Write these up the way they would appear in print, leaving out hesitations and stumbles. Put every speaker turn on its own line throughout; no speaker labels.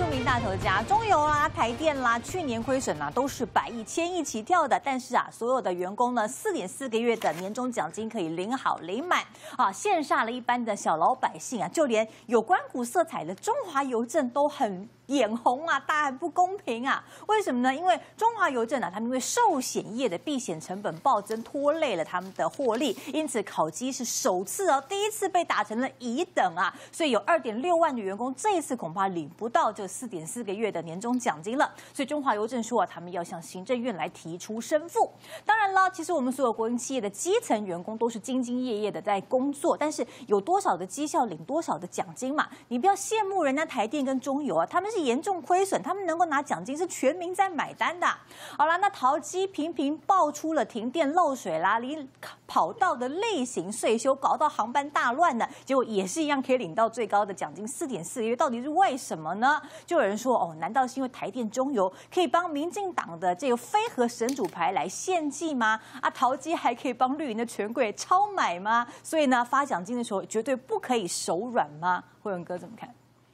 著名大头家中油啦、台电啦，去年亏损啊都是百亿、千亿起跳的。但是啊，所有的员工呢，4.4个月的年终奖金可以领好领满啊，羡煞了一般的小老百姓啊，就连有关股色彩的中华邮政都很眼红啊，大喊不公平啊！为什么呢？因为中华邮政啊，他们因为寿险业的避险成本暴增，拖累了他们的获利，因此考绩是首次第一次被打成了乙等啊，所以有2.6万的员工这一次恐怕领不到这4.4个月的年终奖金了。所以中华邮政说啊，他们要向行政院来提出申复。当然了，其实我们所有国营企业的基层员工都是兢兢业业的在工作，但是有多少的绩效领多少的奖金嘛？你不要羡慕人家台电跟中油啊，他们是严重亏损，他们能够拿奖金是全民在买单的。好了，那桃机频频爆出了停电漏水啦，离跑道的类型税修，搞到航班大乱的，结果也是一样可以领到最高的奖金4.4个月，到底是为什么呢？就有人说哦，难道是因为台电中油可以帮民进党的这个非核神主牌来献祭吗？啊，桃机还可以帮绿营的权贵超买吗？所以呢，发奖金的时候绝对不可以手软吗？慧文哥怎么看？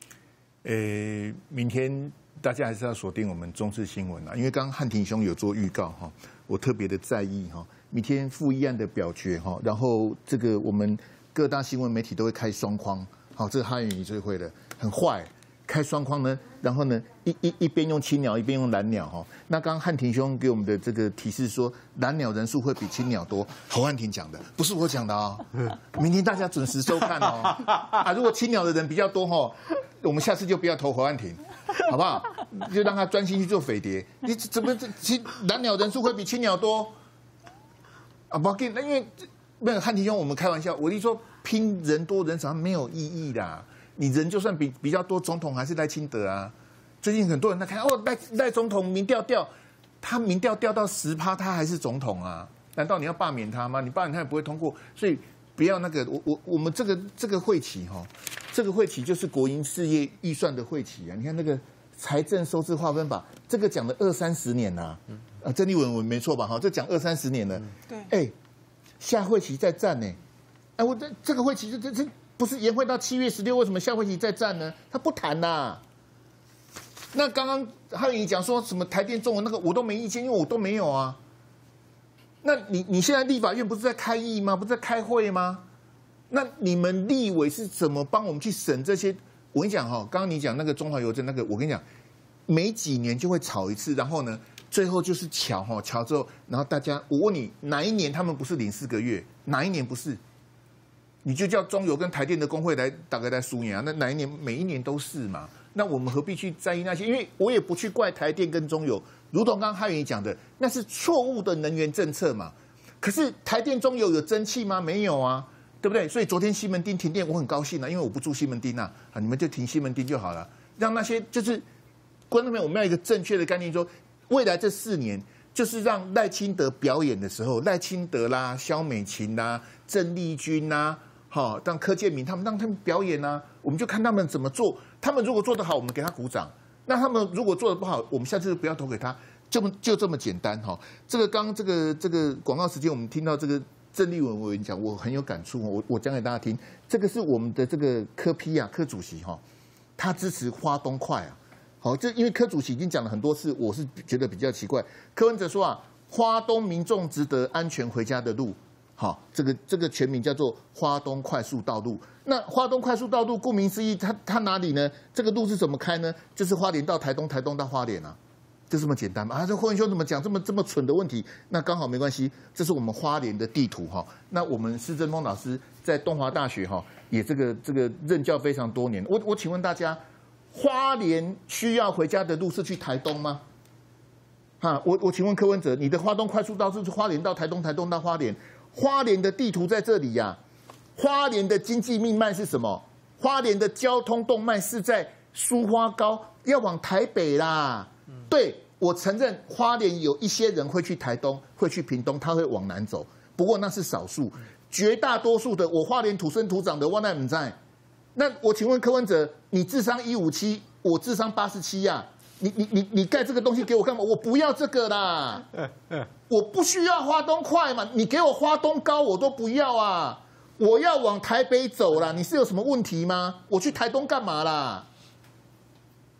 明天大家还是要锁定我们中视新闻啊，因为刚刚汉庭兄有做预告哈，我特别的在意哈，明天复议案的表决哈，然后这个我们各大新闻媒体都会开双框，好，这个汉语你最会的，很坏，开双框呢，然后呢一边用青鸟，一边用蓝鸟哈。那刚刚汉庭兄给我们的这个提示说，蓝鸟人数会比青鸟多，侯汉庭讲的，不是我讲的哦。明天大家准时收看哦。啊，如果青鸟的人比较多哈，我们下次就不要投侯汉庭，好不好？就让他专心去做匪谍。你怎么蓝鸟人数会比青鸟多？啊，不要紧，因为那个汉庭兄，我们开玩笑，我一说拼人多人少没有意义啦。你人就算比较多，总统还是赖清德啊。最近很多人在看哦，赖总统民调掉，他民调掉到10%，他还是总统啊？难道你要罢免他吗？你罢免他也不会通过，所以不要那个我们这个会期哈，这个会期就是国营事业预算的会期啊。你看那个财政收支划分法，这个讲了20-30年呐、啊，郑丽文没错吧？哈，这讲20-30年了。对，下会期再战呢。哎，我这个会期这不是延会到7月16，为什么下会期再战呢？他不谈呐。那刚刚汉宇讲说什么台电中文那个我都没意见，因为我都没有啊。那你现在立法院不是在开议吗？不是在开会吗？那你们立委是怎么帮我们去审这些？我跟你讲哈，刚刚你讲那个中华邮政那个，我跟你讲，每几年就会吵一次，然后呢，最后就是瞧之后，然后大家我问你，哪一年他们不是领4个月？哪一年不是？你就叫中油跟台电的工会来大概来输赢啊？那哪一年？每一年都是嘛？那我们何必去在意那些？因为我也不去怪台电跟中油，如同刚刚汉宇讲的，那是错误的能源政策嘛。可是台电中油有争气吗？没有啊，对不对？所以昨天西门町停电，我很高兴啊，因为我不住西门町啊，你们就停西门町就好了，让那些就是观众朋友，我们要有一个正确的概念，说未来这4年就是让赖清德表演的时候，赖清德啦、萧美琴啦、郑丽君啦。好，让柯建铭让他们表演啊，我们就看他们怎么做。他们如果做得好，我们给他鼓掌；那他们如果做得不好，我们下次不要投给他，就这么简单哈。这个刚这个广告时间，我们听到这个郑丽文委员讲，我很有感触，我讲给大家听。这个是我们的这个柯主席哈，他支持花东快啊。好，这因为柯主席已经讲了很多次，我是觉得比较奇怪。柯文哲说啊，花东民众值得安全回家的路。好，这个全名叫做花东快速道路。那花东快速道路，顾名思义，它哪里呢？这个路是怎么开呢？就是花莲到台东，台东到花莲啊，就这么简单嘛。啊，这霍文兄怎么讲这么蠢的问题？那刚好没关系，这是我们花莲的地图哈。那我们施正峰老师在东华大学哈，也这个任教非常多年。我请问大家，花莲需要回家的路是去台东吗？哈，我请问柯文哲，你的花东快速道路是花莲到台东，台东到花莲？花莲的地图在这里呀，花莲的经济命脉是什么？花莲的交通动脉是在苏花高，要往台北啦。对，我承认花莲有一些人会去台东，会去屏东，他会往南走，不过那是少数，绝大多数的我花莲土生土长的我那不在。那我请问柯文哲，你智商157，我智商87呀。你盖这个东西给我干嘛？我不要这个啦，我不需要花东快嘛，你给我花东高我都不要啊，我要往台北走啦，你是有什么问题吗？我去台东干嘛啦？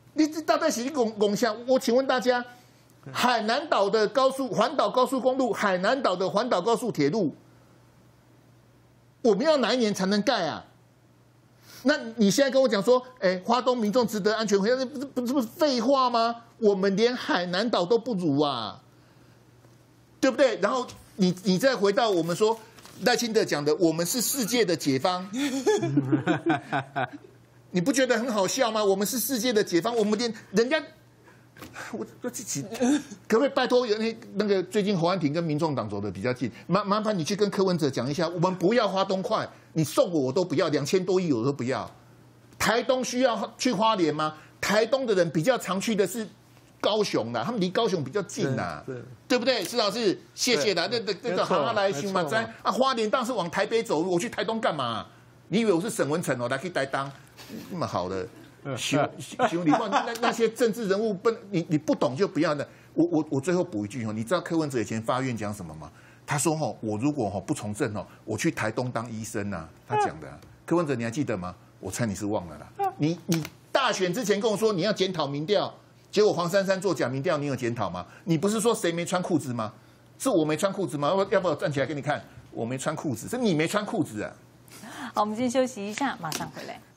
你这大概是一拱下。我请问大家，海南岛的环岛高速公路，海南岛的环岛高速铁路，我们要哪一年才能盖啊？那你现在跟我讲说，花东民众值得安全回家，这不是废话吗？我们连海南岛都不如啊，对不对？然后你再回到我们说赖清德讲的，我们是世界的解放，你不觉得很好笑吗？我们是世界的解放，我们连人家，我自己可不可以拜托那个最近侯安婷跟民众党走的比较近，麻烦你去跟柯文哲讲一下，我们不要花东快，你送我都不要，2000多亿我都不要。台东需要去花莲吗？台东的人比较常去的是高雄啦，他们离高雄比较近啦，对不对？施老师，谢谢啦。那个好好来新马在啊，花莲当时往台北走路，我去台东干嘛？你以为我是沈文成哦，来去台当那么好的？兄弟，那些政治人物你不懂就不要的。我最后补一句哦，你知道柯文哲以前发愿讲什么吗？他说哦，我如果不从政哦，我去台东当医生呐。他讲的，柯文哲你还记得吗？我猜你是忘了啦。你大选之前跟我说你要检讨民调。结果黄珊珊做假民调，你有检讨吗？你不是说谁没穿裤子吗？是我没穿裤子吗？要不要站起来给你看？我没穿裤子，是你没穿裤子啊！
好，我们先休息一下，马上回来。